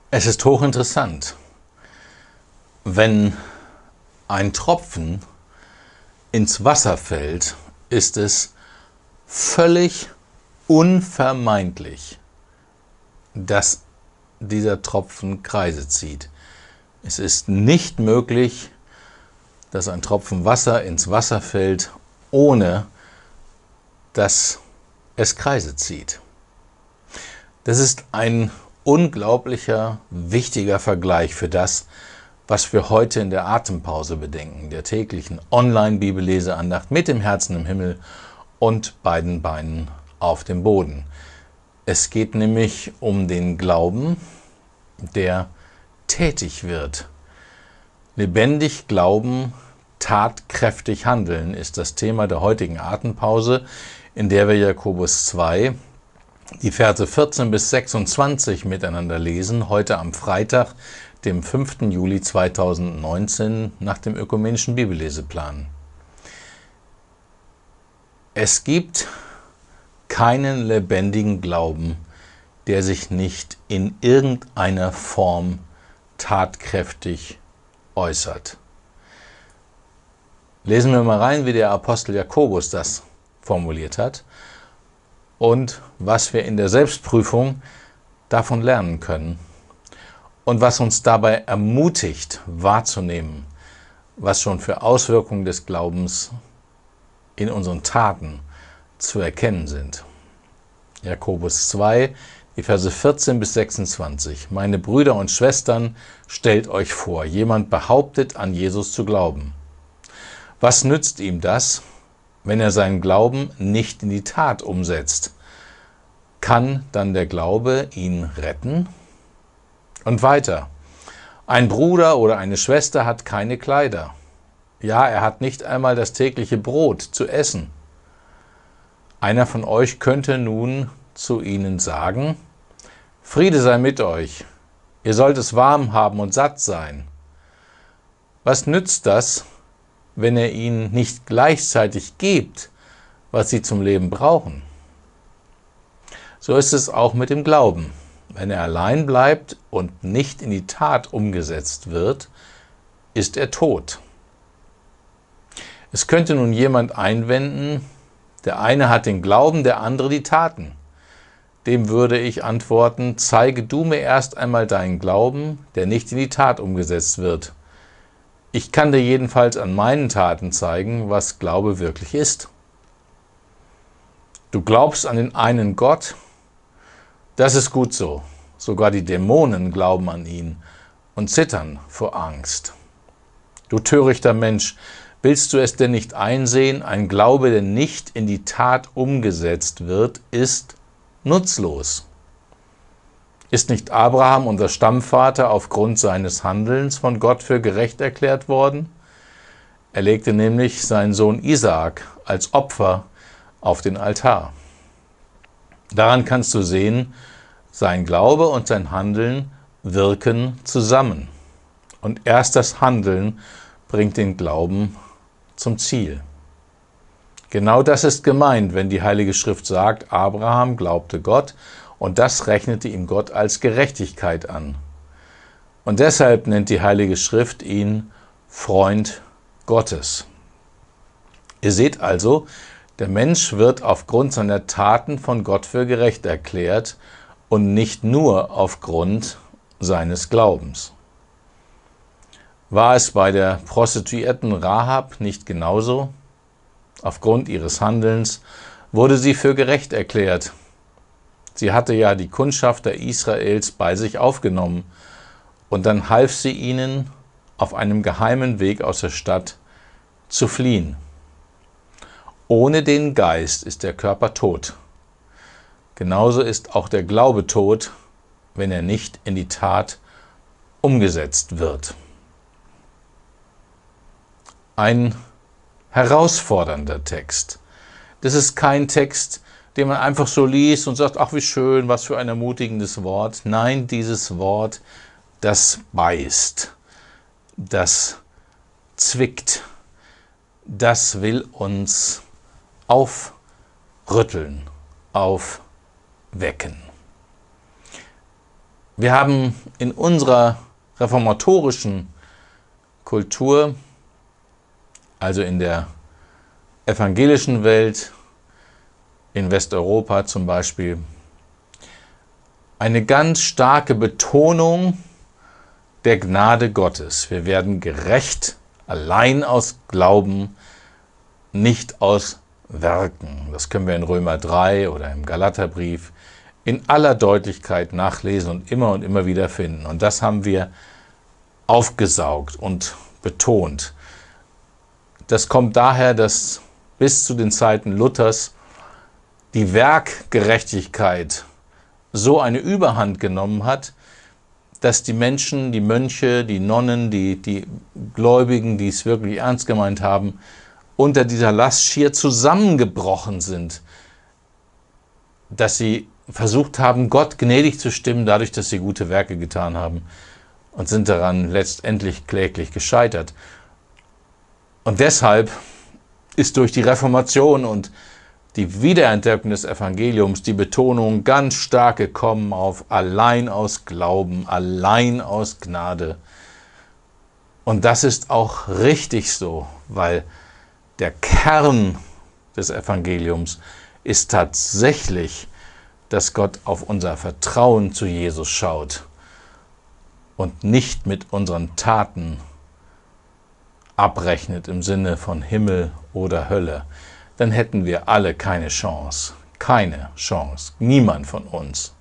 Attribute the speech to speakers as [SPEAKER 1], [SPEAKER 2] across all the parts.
[SPEAKER 1] Es ist hochinteressant, wenn ein Tropfen ins Wasser fällt, ist es völlig unvermeidlich, dass dieser Tropfen Kreise zieht. Es ist nicht möglich, dass ein Tropfen Wasser ins Wasser fällt, ohne dass es Kreise zieht. Das ist ein unglaublicher, wichtiger Vergleich für das, was wir heute in der Atempause bedenken, der täglichen Online-Bibelleseandacht mit dem Herzen im Himmel und beiden Beinen auf dem Boden. Es geht nämlich um den Glauben, der tätig wird. Lebendig glauben, tatkräftig handeln ist das Thema der heutigen Atempause, in der wir Jakobus 2, die Verse 14 bis 26 miteinander lesen, heute am Freitag, dem 5. Juli 2019, nach dem ökumenischen Bibelleseplan. Es gibt keinen lebendigen Glauben, der sich nicht in irgendeiner Form tatkräftig äußert. Lesen wir mal rein, wie der Apostel Jakobus das formuliert hat und was wir in der Selbstprüfung davon lernen können und was uns dabei ermutigt, wahrzunehmen, was schon für Auswirkungen des Glaubens in unseren Taten zu erkennen sind. Jakobus 2, die Verse 14 bis 26. Meine Brüder und Schwestern, stellt euch vor, jemand behauptet, an Jesus zu glauben. Was nützt ihm das, wenn er seinen Glauben nicht in die Tat umsetzt? Kann dann der Glaube ihn retten? Und weiter. Ein Bruder oder eine Schwester hat keine Kleider. Ja, er hat nicht einmal das tägliche Brot zu essen. Einer von euch könnte nun zu ihnen sagen: Friede sei mit euch, ihr sollt es warm haben und satt sein. Was nützt das, wenn er ihnen nicht gleichzeitig gibt, was sie zum Leben brauchen? So ist es auch mit dem Glauben. Wenn er allein bleibt und nicht in die Tat umgesetzt wird, ist er tot. Es könnte nun jemand einwenden, der eine hat den Glauben, der andere die Taten. Dem würde ich antworten: Zeige du mir erst einmal deinen Glauben, der nicht in die Tat umgesetzt wird. Ich kann dir jedenfalls an meinen Taten zeigen, was Glaube wirklich ist. Du glaubst an den einen Gott? Das ist gut so. Sogar die Dämonen glauben an ihn und zittern vor Angst. Du törichter Mensch, willst du es denn nicht einsehen? Ein Glaube, der nicht in die Tat umgesetzt wird, ist nutzlos. Ist nicht Abraham, unser Stammvater, aufgrund seines Handelns von Gott für gerecht erklärt worden? Er legte nämlich seinen Sohn Isaak als Opfer auf den Altar. Daran kannst du sehen, sein Glaube und sein Handeln wirken zusammen. Und erst das Handeln bringt den Glauben zum Ziel. Genau das ist gemeint, wenn die Heilige Schrift sagt, Abraham glaubte Gott und das rechnete ihm Gott als Gerechtigkeit an. Und deshalb nennt die Heilige Schrift ihn Freund Gottes. Ihr seht also, der Mensch wird aufgrund seiner Taten von Gott für gerecht erklärt und nicht nur aufgrund seines Glaubens. War es bei der Prostituierten Rahab nicht genauso? Aufgrund ihres Handelns wurde sie für gerecht erklärt. Sie hatte ja die Kundschafter Israels bei sich aufgenommen und dann half sie ihnen, auf einem geheimen Weg aus der Stadt zu fliehen. Ohne den Geist ist der Körper tot. Genauso ist auch der Glaube tot, wenn er nicht in die Tat umgesetzt wird. Ein herausfordernder Text. Das ist kein Text, den man einfach so liest und sagt, ach wie schön, was für ein ermutigendes Wort. Nein, dieses Wort, das beißt, das zwickt, das will uns aufrütteln, aufwecken. Wir haben in unserer reformatorischen Kultur, also in der evangelischen Welt, in Westeuropa zum Beispiel, eine ganz starke Betonung der Gnade Gottes. Wir werden gerecht allein aus Glauben, nicht aus Werken. Das können wir in Römer 3 oder im Galaterbrief in aller Deutlichkeit nachlesen und immer wieder finden. Und das haben wir aufgesaugt und betont. Das kommt daher, dass bis zu den Zeiten Luthers die Werkgerechtigkeit so eine Überhand genommen hat, dass die Menschen, die Mönche, die Nonnen, die Gläubigen, die es wirklich ernst gemeint haben, unter dieser Last schier zusammengebrochen sind, dass sie versucht haben, Gott gnädig zu stimmen, dadurch, dass sie gute Werke getan haben, und sind daran letztendlich kläglich gescheitert. Und deshalb ist durch die Reformation und die Wiederentdeckung des Evangeliums die Betonung ganz stark gekommen auf allein aus Glauben, allein aus Gnade. Und das ist auch richtig so, weil der Kern des Evangeliums ist tatsächlich, dass Gott auf unser Vertrauen zu Jesus schaut und nicht mit unseren Taten abrechnet im Sinne von Himmel oder Hölle. Dann hätten wir alle keine Chance. Keine Chance. Niemand von uns.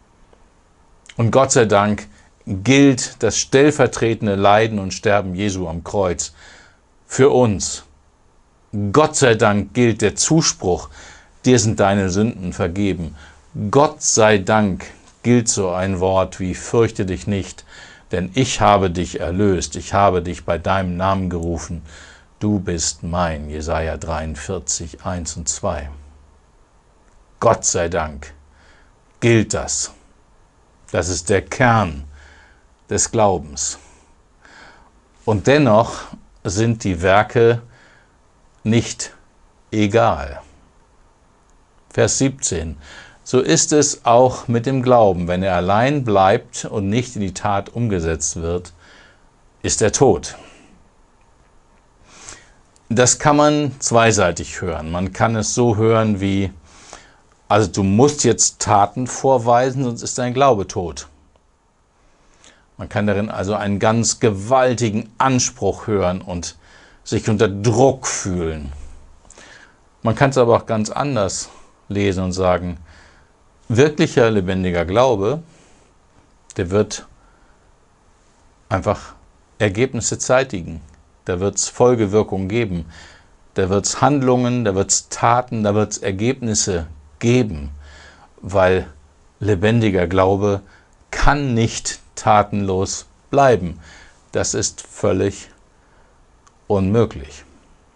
[SPEAKER 1] Und Gott sei Dank gilt das stellvertretende Leiden und Sterben Jesu am Kreuz für uns. Gott sei Dank gilt der Zuspruch, dir sind deine Sünden vergeben. Gott sei Dank gilt so ein Wort wie fürchte dich nicht, denn ich habe dich erlöst, ich habe dich bei deinem Namen gerufen. Du bist mein, Jesaja 43, 1 und 2. Gott sei Dank gilt das. Das ist der Kern des Glaubens. Und dennoch sind die Werke nicht egal. Vers 17. So ist es auch mit dem Glauben. Wenn er allein bleibt und nicht in die Tat umgesetzt wird, ist er tot. Das kann man zweiseitig hören. Man kann es so hören wie, also du musst jetzt Taten vorweisen, sonst ist dein Glaube tot. Man kann darin also einen ganz gewaltigen Anspruch hören und sich unter Druck fühlen. Man kann es aber auch ganz anders lesen und sagen, wirklicher lebendiger Glaube, der wird einfach Ergebnisse zeitigen. Da wird es Folgewirkungen geben. Da wird es Handlungen, da wird es Taten, da wird es Ergebnisse geben. Weil lebendiger Glaube kann nicht tatenlos bleiben. Das ist völlig unmöglich.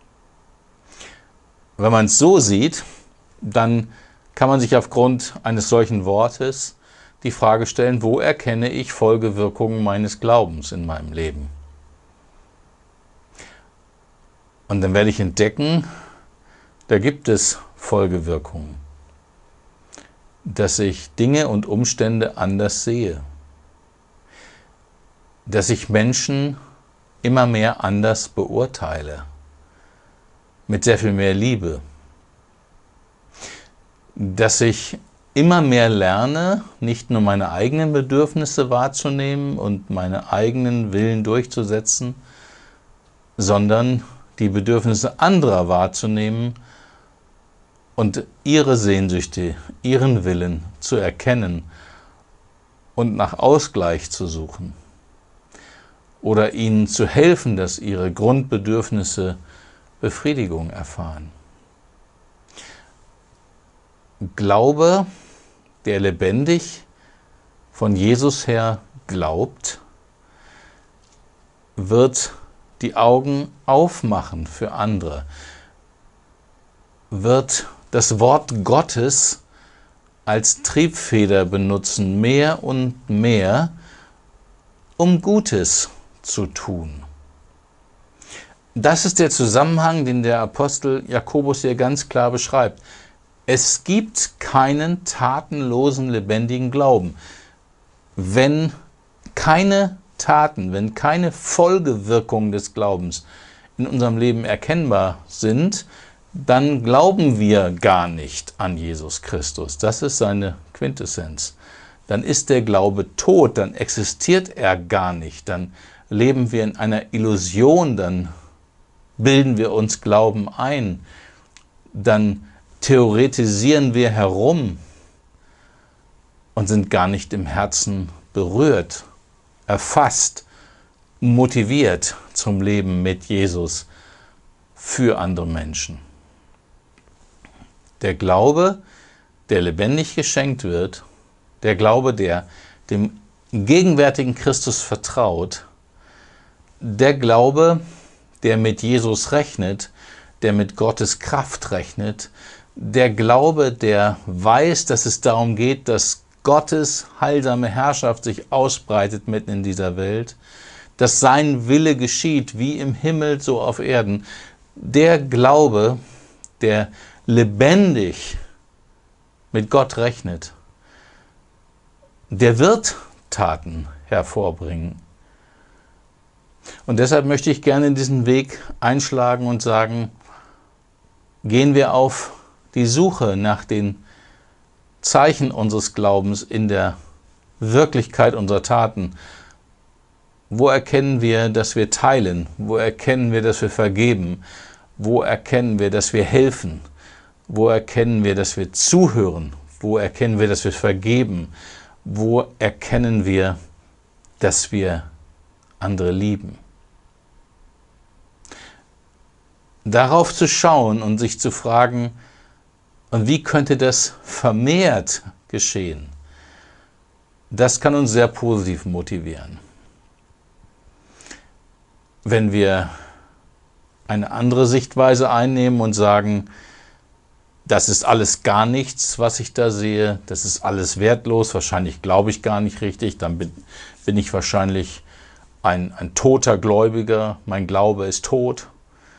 [SPEAKER 1] Wenn man es so sieht, dann kann man sich aufgrund eines solchen Wortes die Frage stellen, wo erkenne ich Folgewirkungen meines Glaubens in meinem Leben? Und dann werde ich entdecken, da gibt es Folgewirkungen, dass ich Dinge und Umstände anders sehe, dass ich Menschen immer mehr anders beurteile, mit sehr viel mehr Liebe, dass ich immer mehr lerne, nicht nur meine eigenen Bedürfnisse wahrzunehmen und meine eigenen Willen durchzusetzen, sondern die Bedürfnisse anderer wahrzunehmen und ihre Sehnsüchte, ihren Willen zu erkennen und nach Ausgleich zu suchen oder ihnen zu helfen, dass ihre Grundbedürfnisse Befriedigung erfahren. Glaube, der lebendig von Jesus her glaubt, wird die Augen aufmachen für andere, wird das Wort Gottes als Triebfeder benutzen, mehr und mehr, um Gutes zu tun. Das ist der Zusammenhang, den der Apostel Jakobus hier ganz klar beschreibt. Es gibt keinen tatenlosen, lebendigen Glauben. wenn keine Taten, wenn keine Folgewirkungen des Glaubens in unserem Leben erkennbar sind, dann glauben wir gar nicht an Jesus Christus. Das ist seine Quintessenz. Dann ist der Glaube tot, dann existiert er gar nicht, dann leben wir in einer Illusion, dann bilden wir uns Glauben ein, dann theoretisieren wir herum und sind gar nicht im Herzen berührt, erfasst, motiviert zum Leben mit Jesus für andere Menschen. Der Glaube, der lebendig geschenkt wird, der Glaube, der dem gegenwärtigen Christus vertraut, der Glaube, der mit Jesus rechnet, der mit Gottes Kraft rechnet, der Glaube, der weiß, dass es darum geht, dass Gottes heilsame Herrschaft sich ausbreitet mitten in dieser Welt, dass sein Wille geschieht, wie im Himmel, so auf Erden. Der Glaube, der lebendig mit Gott rechnet, der wird Taten hervorbringen. Und deshalb möchte ich gerne diesen Weg einschlagen und sagen, gehen wir auf die Suche nach den Zeichen unseres Glaubens in der Wirklichkeit unserer Taten. Wo erkennen wir, dass wir teilen? Wo erkennen wir, dass wir vergeben? Wo erkennen wir, dass wir helfen? Wo erkennen wir, dass wir zuhören? Wo erkennen wir, dass wir vergeben? Wo erkennen wir, dass wir andere lieben? Darauf zu schauen und sich zu fragen, und wie könnte das vermehrt geschehen? Das kann uns sehr positiv motivieren. Wenn wir eine andere Sichtweise einnehmen und sagen, das ist alles gar nichts, was ich da sehe, das ist alles wertlos, wahrscheinlich glaube ich gar nicht richtig, dann bin ich wahrscheinlich ein toter Gläubiger, mein Glaube ist tot,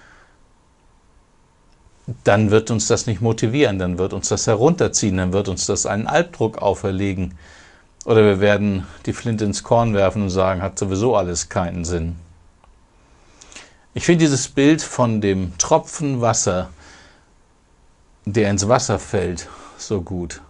[SPEAKER 1] dann wird uns das nicht motivieren, dann wird uns das herunterziehen, dann wird uns das einen Albdruck auferlegen. Oder wir werden die Flinte ins Korn werfen und sagen, hat sowieso alles keinen Sinn. Ich finde dieses Bild von dem Tropfen Wasser, der ins Wasser fällt, so gut.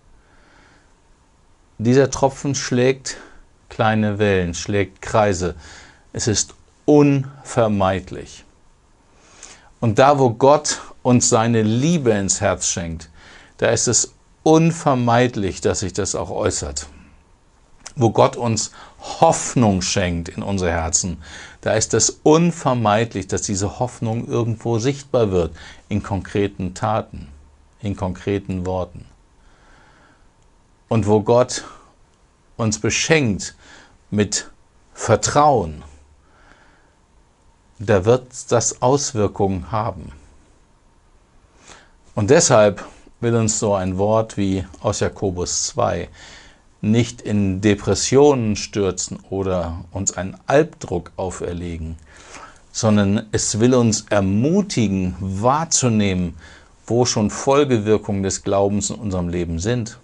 [SPEAKER 1] Dieser Tropfen schlägt kleine Wellen, schlägt Kreise. Es ist unvermeidlich. Und da, wo Gott uns seine Liebe ins Herz schenkt, da ist es unvermeidlich, dass sich das auch äußert. Wo Gott uns Hoffnung schenkt in unsere Herzen, da ist es unvermeidlich, dass diese Hoffnung irgendwo sichtbar wird, in konkreten Taten, in konkreten Worten. Und wo Gott uns beschenkt mit Vertrauen, da wird das Auswirkungen haben. Und deshalb will uns so ein Wort wie aus Jakobus 2 nicht in Depressionen stürzen oder uns einen Albdruck auferlegen, sondern es will uns ermutigen, wahrzunehmen, wo schon Folgewirkungen des Glaubens in unserem Leben sind.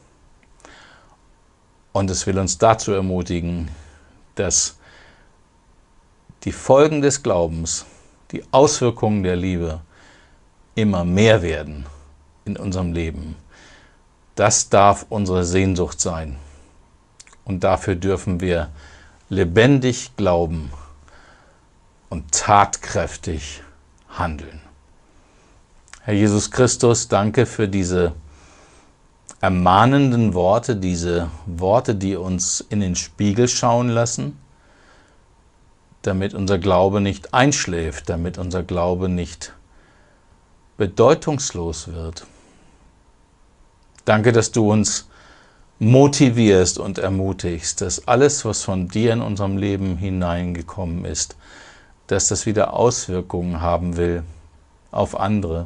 [SPEAKER 1] Und es will uns dazu ermutigen, dass die Folgen des Glaubens, die Auswirkungen der Liebe immer mehr werden in unserem Leben. Das darf unsere Sehnsucht sein. Und dafür dürfen wir lebendig glauben und tatkräftig handeln. Herr Jesus Christus, danke für diese ermahnenden Worte, diese Worte, die uns in den Spiegel schauen lassen, damit unser Glaube nicht einschläft, damit unser Glaube nicht bedeutungslos wird. Danke, dass du uns motivierst und ermutigst, dass alles, was von dir in unserem Leben hineingekommen ist, dass das wieder Auswirkungen haben will auf andere,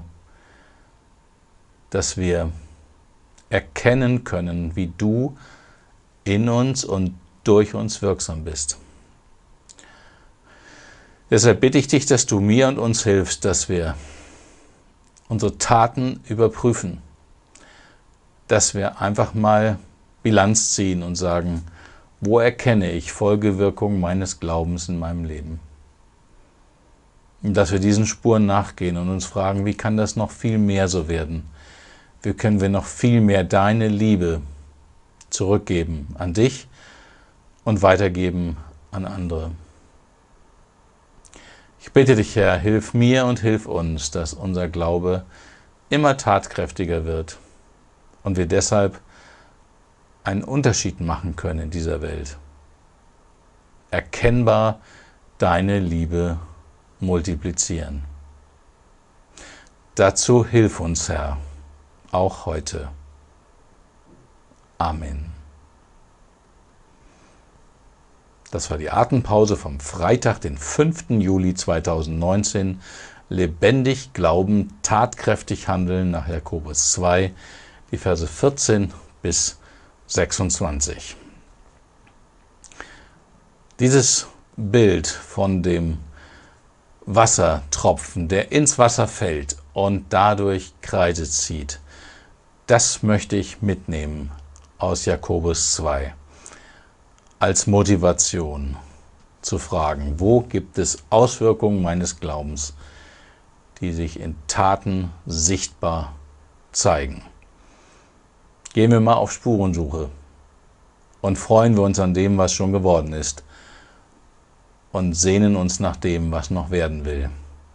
[SPEAKER 1] dass wir erkennen können, wie du in uns und durch uns wirksam bist. Deshalb bitte ich dich, dass du mir und uns hilfst, dass wir unsere Taten überprüfen, dass wir einfach mal Bilanz ziehen und sagen, Wo erkenne ich Folgewirkungen meines Glaubens in meinem Leben? Und dass wir diesen Spuren nachgehen und uns fragen, wie kann das noch viel mehr so werden? Wie können wir noch viel mehr deine Liebe zurückgeben an dich und weitergeben an andere? Ich bitte dich, Herr, hilf mir und hilf uns, dass unser Glaube immer tatkräftiger wird und wir deshalb einen Unterschied machen können in dieser Welt. Erkennbar deine Liebe multiplizieren. Dazu hilf uns, Herr, auch heute. Amen. Das war die Atempause vom Freitag, den 5. Juli 2019. Lebendig glauben, tatkräftig handeln nach Jakobus 2, die Verse 14 bis 26. Dieses Bild von dem Wassertropfen, der ins Wasser fällt und dadurch Kreise zieht, das möchte ich mitnehmen aus Jakobus 2 als Motivation zu fragen, wo gibt es Auswirkungen meines Glaubens, die sich in Taten sichtbar zeigen. Gehen wir mal auf Spurensuche und freuen wir uns an dem, was schon geworden ist und sehnen uns nach dem, was noch werden will.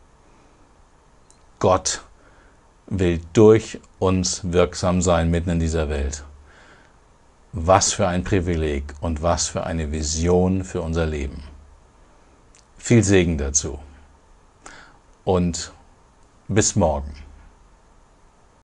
[SPEAKER 1] Gott will durch uns wirksam sein mitten in dieser Welt. Was für ein Privileg und was für eine Vision für unser Leben. Viel Segen dazu und bis morgen.